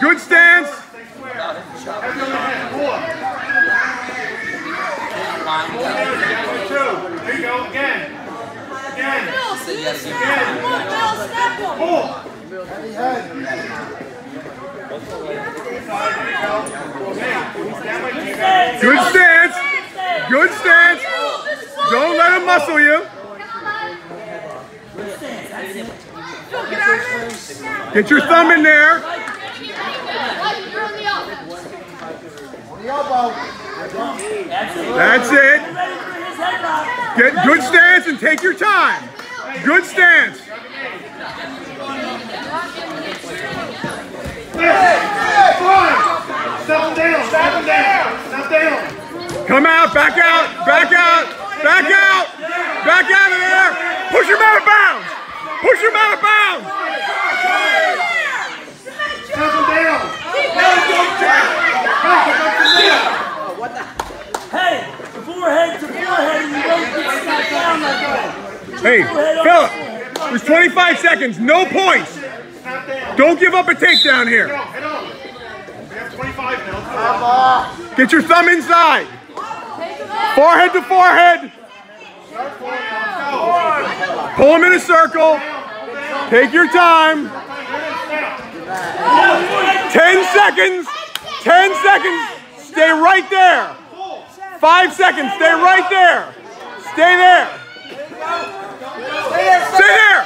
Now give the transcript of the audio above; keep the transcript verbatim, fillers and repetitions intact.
Good stance. Two. There you go. Again. Again. Again. Pull. Good stance. Good stance. Don't let him muscle you. Get your thumb in there. That's it. Get good stance and take your time. Good stance. Step down. Step down. Step down. Come out. Back out. Back out. Back out. Back out of there. Push him out of bounds. Push him out of bounds. Step him down. Hey, the forehead to forehead, you don't get snapped down like that. Hey, Philip, there's twenty-five seconds, no points. Don't give up a takedown here. Head on. We have twenty-five now. Get your thumb inside. Forehead to forehead. Pull him in a circle. Take your time. Ten seconds. Ten seconds. Stay right there. Five seconds. Stay right there. Stay there. Stay there.